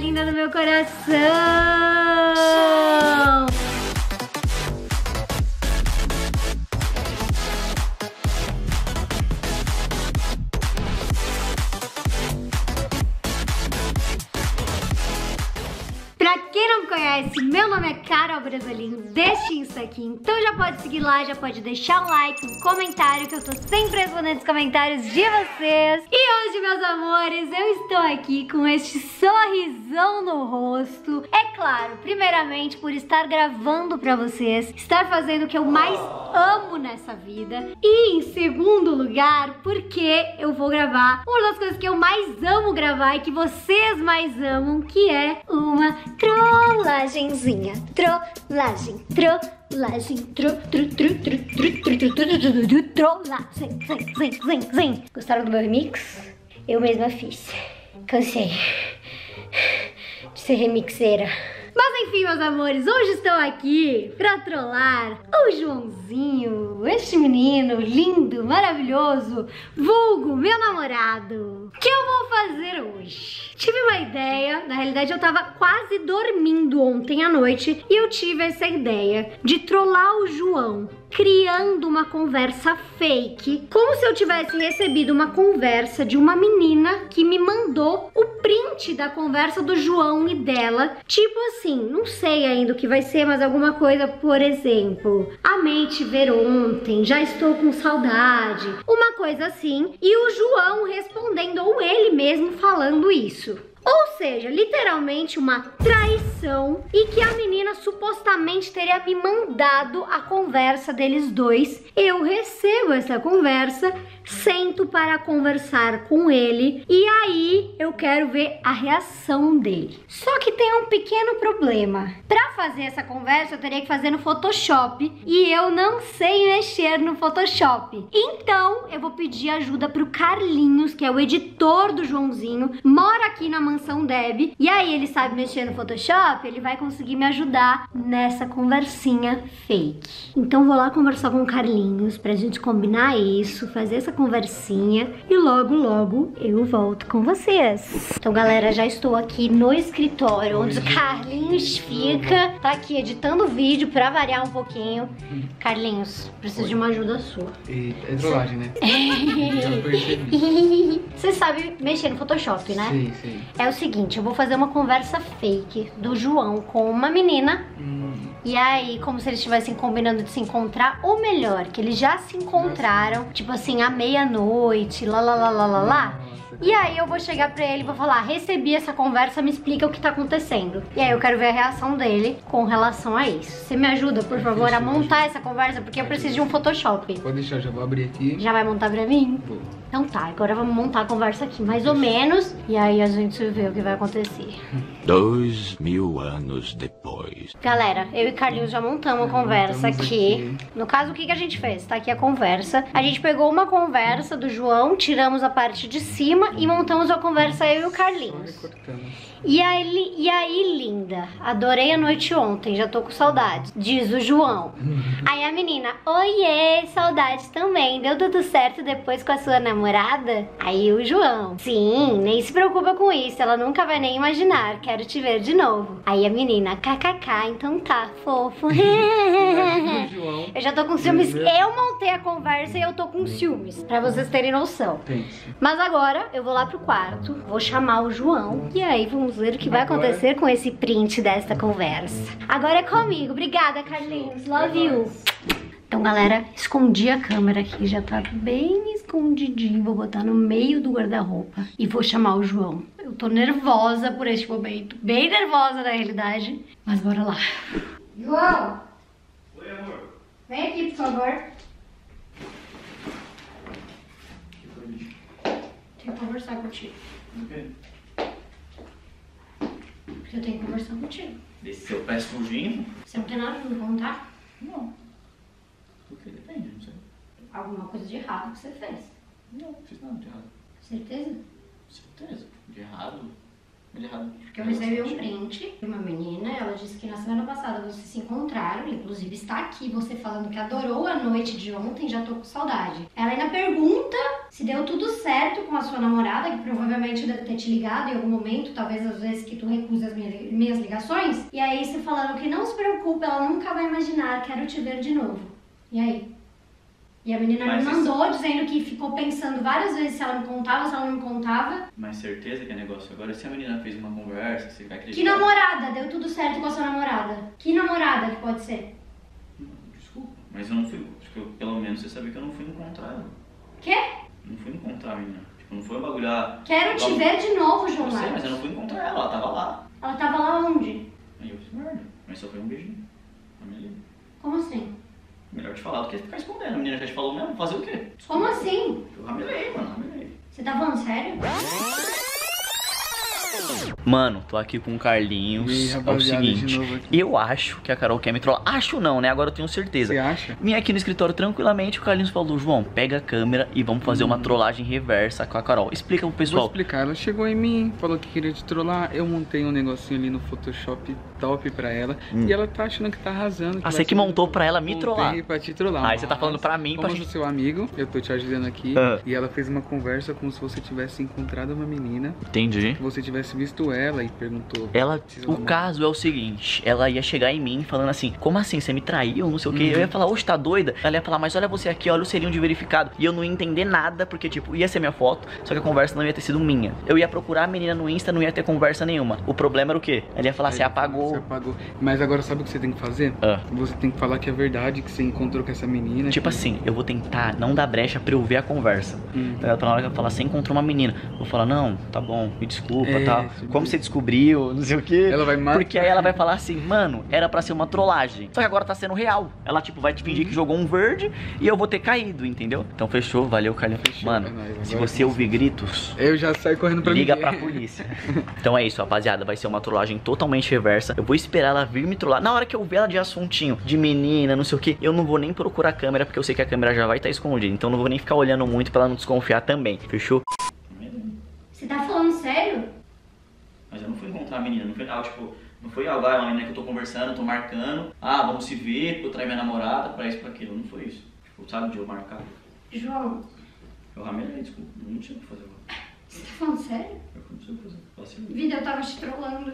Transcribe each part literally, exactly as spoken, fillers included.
linda do meu coração! Pra quem não me conhece, meu nome é Carol Brasolim, deste Insta aqui, então já pode seguir lá, já pode deixar um like, um comentário, que eu tô sempre respondendo os comentários de vocês. E hoje, meus amores, eu estou aqui com este sorrisão no rosto. É claro, primeiramente por estar gravando pra vocês, estar fazendo o que eu mais amo nessa vida. E em segundo lugar, porque eu vou gravar uma das coisas que eu mais amo gravar e que vocês mais amam, que é uma trollagenzinha. Trollagem, trollagem, tro, tro, tro, tro, tro, tro, tro, tro, tro, trollagem, zem, zem, zem, zem. Gostaram do meu remix? Eu mesma fiz. Cansei de ser remixeira. Mas enfim, meus amores, hoje estou aqui pra trollar o Joãozinho, este menino lindo, maravilhoso, vulgo meu namorado. O que eu vou fazer hoje? Tive uma ideia, na realidade eu tava quase dormindo ontem à noite e eu tive essa ideia de trollar o João, criando uma conversa fake, como se eu tivesse recebido uma conversa de uma menina que me mandou o print da conversa do João e dela, tipo assim, não sei ainda o que vai ser, mas alguma coisa, por exemplo, amei te ver ontem, já estou com saudade, uma coisa assim, e o João respondendo, ou ele mesmo falando isso. Ou seja, literalmente uma traição, e que a menina supostamente teria me mandado a conversa deles dois. Eu recebo essa conversa, sento para conversar com ele e aí eu quero ver a reação dele. Só que tem um pequeno problema. Para fazer essa conversa eu teria que fazer no Photoshop e eu não sei mexer no Photoshop. Então eu vou pedir ajuda pro Carlinhos, que é o editor do Joãozinho, mora aqui na Mansão Deb, e aí ele sabe mexer no Photoshop, ele vai conseguir me ajudar nessa conversinha fake. Então vou lá conversar com o Carlinhos pra gente combinar isso, fazer essa conversinha e logo logo eu volto com vocês. Então galera, já estou aqui no escritório onde o Carlinhos fica, tá aqui editando o vídeo pra variar um pouquinho. Carlinhos, preciso Oi. de uma ajuda sua. E é trollagem, né? Já percebi. Você sabe mexer no Photoshop, né? Sim, sim. É o seguinte, eu vou fazer uma conversa fake do João com uma menina. Hum. E aí, como se eles estivessem combinando de se encontrar, ou melhor, que eles já se encontraram, tipo assim, à meia-noite, lá, lá, lá, lá, lá, lá. E aí eu vou chegar pra ele e vou falar, recebi essa conversa, me explica o que tá acontecendo. E aí eu quero ver a reação dele com relação a isso. Você me ajuda, por favor, a montar essa conversa, porque eu preciso de um Photoshop. Pode deixar, já vou abrir aqui. Já vai montar pra mim? Vou. Então tá, agora vamos montar a conversa aqui, mais ou menos. E aí a gente vê o que vai acontecer. Dois mil anos depois. Galera, eu e Carlinhos já montamos a conversa aqui. No caso, o que que a gente fez? Tá aqui a conversa. A gente pegou uma conversa do João, tiramos a parte de cima e montamos a conversa eu e o Carlinhos. E aí, e aí, linda, adorei a noite ontem, já tô com saudade, diz o João. Aí a menina, oiê, saudade também, deu tudo certo depois com a sua namorada? Aí o João, sim, nem se preocupa com isso, ela nunca vai nem imaginar, quero te ver de novo. Aí a menina, kkk, então tá, fofo. Eu já tô com ciúmes, eu montei a conversa e eu tô com ciúmes, pra vocês terem noção. Mas agora eu vou lá pro quarto, vou chamar o João e aí vamos ver o que vai acontecer com esse print desta conversa. Agora é comigo. Obrigada, Carlinhos. Love you. Então, galera, escondi a câmera aqui. Já tá bem escondidinho. Vou botar no meio do guarda-roupa e vou chamar o João. Eu tô nervosa por este momento. Bem nervosa, na realidade. Mas bora lá. João! Oi, amor. Vem aqui, por favor. Tenho que conversar contigo. Ok. Porque eu tenho que conversar contigo. Desse seu pé fugindo? Você não tem nada pra me contar? Não. Porque depende, não sei. Alguma coisa de errado que você fez. Não, não fiz nada de errado. Certeza? Certeza. De errado? Ele errado. Porque eu recebi um print de uma menina, ela disse que na semana passada vocês se encontraram, inclusive está aqui você falando que adorou a noite de ontem, já tô com saudade. Ela ainda pergunta se deu tudo certo com a sua namorada, que provavelmente deve ter te ligado em algum momento, talvez às vezes que tu recusa as minhas, minhas ligações. E aí você falando que não se preocupe, ela nunca vai imaginar, quero te ver de novo. E aí? E a menina Mas me isso- mandou dizendo que ficou pensando várias vezes se ela me contava, se ela não me contava. Mas certeza que é negócio. Agora, se a menina fez uma conversa, você vai acreditar. Que namorada? Deu tudo certo com a sua namorada? Que namorada que pode ser? Desculpa, mas eu não fui. Acho que eu, pelo menos você sabia que eu não fui encontrar ela. Quê? Não fui encontrar a menina. Tipo, não foi um bagulho. ah, Quero te vamos- ver de novo, João Eu sei, mas Marcos. eu não fui encontrar ela, ela tava lá. Ela tava lá onde? Aí eu fiz merda. Mas só foi um beijinho. A menina. Como assim? Melhor te falar do que ficar escondendo. A menina já te falou mesmo, fazer o quê? Como assim? Eu ramelei, mano, ramelei. Você tá falando sério? Mano, tô aqui com o Carlinhos. E aí, É o rapaziada, de seguinte, novo aqui. eu acho que a Carol quer me trollar. Acho não, né? Agora eu tenho certeza. Você acha? Vim aqui no escritório tranquilamente, o Carlinhos falou: João, pega a câmera e vamos fazer uma trollagem reversa com a Carol. Explica pro Vou pessoal. explicar, ela chegou em mim, falou que queria te trollar, eu montei um negocinho ali no Photoshop top pra ela, e ela tá achando que tá arrasando. Ah, vai você que ser- montou pra ela me Montei trollar. pra te trollar. Aí você tá mas falando pra mim, pra como eu gente- sou seu amigo, eu tô te ajudando aqui, Ah. e ela fez uma conversa como se você tivesse encontrado uma menina, Entendi. que você tivesse visto ela e perguntou... Ela, "Precisa o namorar?" caso é o seguinte, ela ia chegar em mim falando assim, como assim, você me traiu, não sei o que, eu ia falar, oxe, tá doida? Ela ia falar, mas olha você aqui, olha o selinho de verificado, e eu não ia entender nada, porque tipo, ia ser minha foto, só que a conversa não ia ter sido minha. Eu ia procurar a menina no Insta, não ia ter conversa nenhuma. O problema era o quê? Ela ia falar, você Aí, apagou. Você apagou. Mas agora sabe o que você tem que fazer? Ah. Você tem que falar que é verdade, que você encontrou com essa menina. Tipo que... assim, eu vou tentar não dar brecha pra eu ver a conversa. Hum. Então, pra hora que eu falar, você encontrou uma menina. Eu vou falar, não, tá bom, me desculpa, É, tal. isso Como mesmo. você descobriu, não sei o que. Ela vai matar. Porque aí ela vai falar assim, mano, era pra ser uma trollagem. Só que agora tá sendo real. Ela, tipo, vai te fingir Uhum. que jogou um verde e eu vou ter caído, entendeu? Então fechou, valeu, Carlinhos. Fechou, Mano, é nóis, se agora você eu ouvir gritos, Eu já saio correndo pra liga mim. pra polícia. Então é isso, rapaziada. Vai ser uma trollagem totalmente reversa. Eu vou esperar ela vir me trollar. Na hora que eu ver ela de assuntinho, de menina, não sei o que, eu não vou nem procurar a câmera, porque eu sei que a câmera já vai estar escondida. Então eu não vou nem ficar olhando muito pra ela não desconfiar também. Fechou? Você tá falando sério? Mas eu não fui encontrar a menina, não foi algo tipo, não foi algo, ah, é uma menina que eu tô conversando, tô marcando, ah, vamos se ver, porque eu traí minha namorada, pra isso, pra aquilo, não foi isso. Tipo, sabe, de eu marcar. João, Eu ramelei, desculpa, não tinha o que fazer agora. você tá falando sério? Eu não sei o que fazer, vacilei. Vida, eu tava te trollando.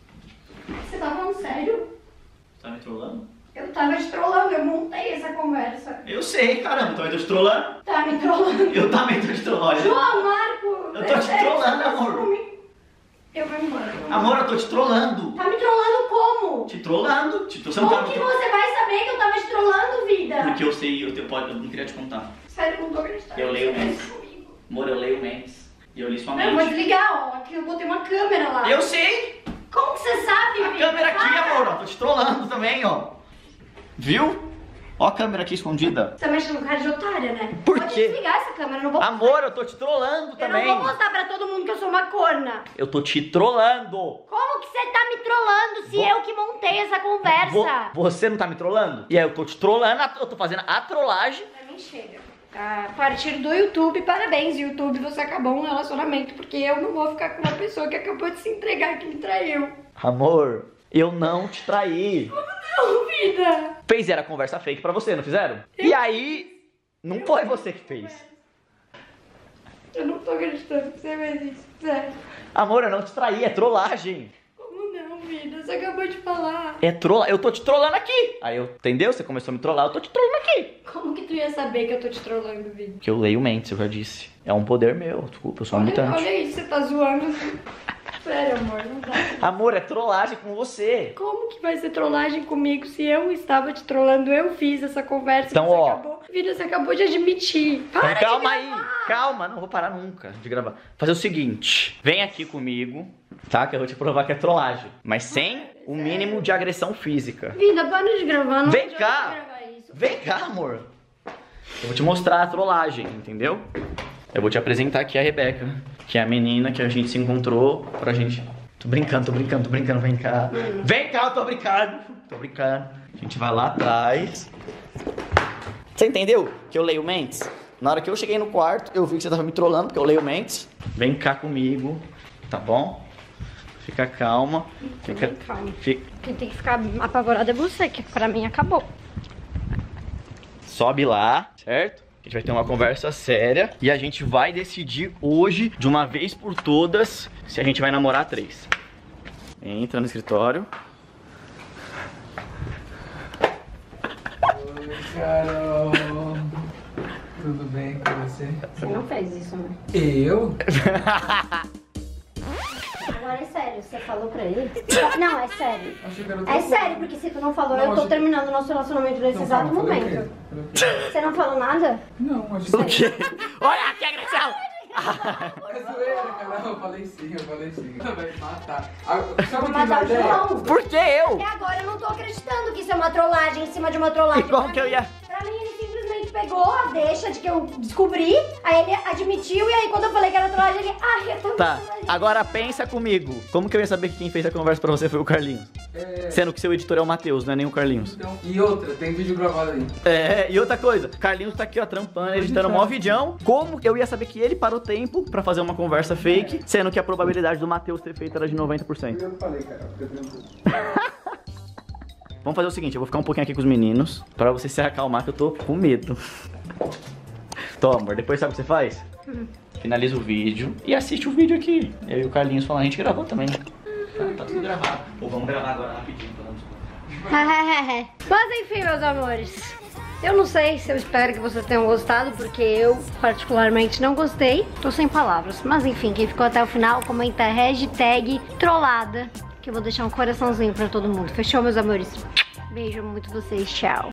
Você tá falando sério? Tá me trollando? Eu tava te trollando, eu montei essa conversa. Eu sei, caramba, também tô te trollando. Tá me trollando. Eu também tô te trollando. João, Marco! Eu tô te sério, trollando, você tá amor. comigo? Eu vou embora. Amor, eu tô te trollando. Tá me trollando como? Te trollando. Te, você não tá Como me que trollando. você vai saber que eu tava te trollando, vida? Porque eu sei, eu, te, pode, eu não queria te contar. Sério, eu não tô acreditando. Eu leio Você fez mesmo. isso comigo. Amor, eu leio mentes. E eu li sua Não, eu vou mente. desligar, ó. Aqui eu botei uma câmera lá. Eu sei. Como que você sabe, A vida? câmera aqui, Para. amor, ó, tô te trollando também, ó. Viu? Ó a câmera aqui escondida. Você tá mexendo com cara de otária, né? Por Pode quê? desligar essa câmera, eu não vou... Amor, eu tô te trollando eu também. não vou mostrar pra todo mundo que eu sou uma corna. Eu tô te trollando. Como que você tá me trollando se Vo- eu que montei essa Vo- conversa? você não tá me trollando? E aí eu tô te trollando, eu tô fazendo a trollagem. Pra mim chega. A partir do YouTube, parabéns, YouTube, você acabou um relacionamento, porque eu não vou ficar com uma pessoa que acabou de se entregar, que me traiu. Amor, eu não te traí. Não, vida! Fizeram a conversa fake pra você, não fizeram? E aí, não foi você que fez. Eu não tô acreditando que você fez isso, sério. Amor, eu não te traí, é trollagem. Como não, vida? Você acabou de falar. É trolla, eu tô te trollando aqui. Aí eu, entendeu? Você começou a me trollar, eu tô te trollando aqui. Como que tu ia saber que eu tô te trollando, vida? Porque eu leio mentes, eu já disse. É um poder meu, desculpa, eu sou um Olha, mutante. olha isso, você tá zoando. Sério, amor, não dá. Amor, é trollagem com você. Como que vai ser trollagem comigo se eu estava te trollando? Eu fiz essa conversa. Então, você ó. Acabou. Vida, você acabou de admitir. Para Então, calma de aí, gravar. calma, não vou parar nunca de gravar. Fazer o seguinte, vem aqui comigo, tá? Que eu vou te provar que é trollagem. Mas sem o mínimo de agressão física. Vida, para de gravar. Não Vem adianta cá. gravar isso. Vem cá, amor. Eu vou te mostrar a trollagem, entendeu? Eu vou te apresentar aqui a Rebeca, que é a menina que a gente se encontrou pra gente... Tô brincando, tô brincando, tô brincando, vem cá. Vem cá, eu tô brincando. Tô brincando. A gente vai lá atrás. Você entendeu que eu leio mentes? Na hora que eu cheguei no quarto, eu vi que você tava me trollando, porque eu leio mentes. Vem cá comigo, tá bom? Fica calma. Fica Bem calma. Fica... Quem tem que ficar apavorado é você, que pra mim acabou. Sobe lá, certo? A gente vai ter uma conversa séria e a gente vai decidir hoje, de uma vez por todas, se a gente vai namorar três. Entra no escritório. Oi, Carol. Tudo bem com você? Você não fez isso, né? Eu? Agora é sério, você falou pra ele? Não, é sério. Achei que era É sério, porque se tu não falou, Não, eu tô achei- terminando o nosso relacionamento nesse Não, exato calma, falei o momento. quê? Falei o quê? Você não falou nada? Não, achei O quê? Olha que agressão! É zoeira, Carol. Eu falei sim, eu falei sim. Vai matar. Ah, sabe Vou que matar o ideia? João. Por que eu? Até agora eu não tô acreditando que isso é uma trollagem em cima de uma trollagem. E como Pra que eu mim- ia- Pra mim, ele simplesmente pegou a deixa de que eu descobri, aí ele admitiu, e aí quando eu falei que era trollagem, ele... Ai, eu tô Tá, trollagem. agora pensa comigo. Como que eu ia saber que quem fez a conversa pra você foi o Carlinhos? É, Sendo que seu editor é o Matheus, não é nem o Carlinhos. então, e outra, tem vídeo gravado aí. É, e outra coisa, Carlinhos tá aqui, ó, trampando, editando um mó vidão. Como eu ia saber que ele parou tempo pra fazer uma conversa fake, sendo que a probabilidade do Matheus ter feito era de noventa por cento? Eu falei, Carol, fica tranquilo. Vamos fazer o seguinte, eu vou ficar um pouquinho aqui com os meninos, pra você se acalmar, que eu tô com medo. Toma, amor, depois sabe o que você faz? Finaliza o vídeo e assiste o vídeo aqui. Eu e o Carlinhos falando, a gente gravou também. Tá, tá tudo gravado. Ou vamos gravar agora rapidinho, pra não... Mas enfim, meus amores, eu não sei se eu espero que vocês tenham gostado, porque eu particularmente não gostei. Tô sem palavras. Mas enfim, quem ficou até o final, comenta hashtag trollada, que eu vou deixar um coraçãozinho pra todo mundo. Fechou, meus amores? Beijo muito vocês, tchau.